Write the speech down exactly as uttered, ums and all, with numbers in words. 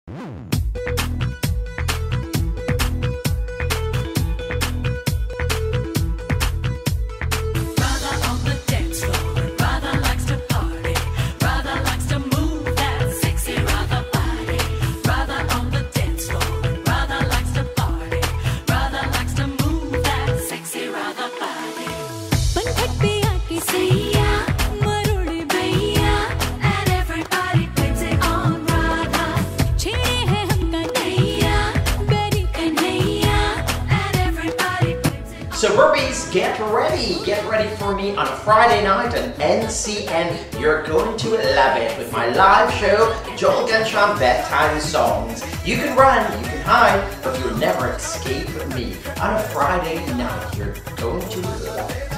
So Berbice, get ready, get ready for me on a Friday night on N C N. You're going to love it with my live show, Joel Ghansham Bedtime Songs. You can run, you can hide, but you'll never escape me on a Friday night. You're going to love it.